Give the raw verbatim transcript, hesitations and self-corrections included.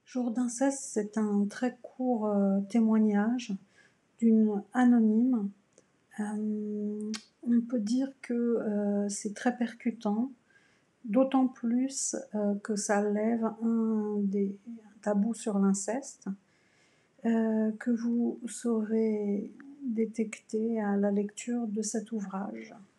Jour d'inceste, c'est un très court, heu, témoignage d'une anonyme. Hem, on peut dire que, heu, c'est très percutant, d'autant plus, heu, que ça lève un des un tabou sur l'inceste, heu, que vous saurez détecter à la lecture de cet ouvrage.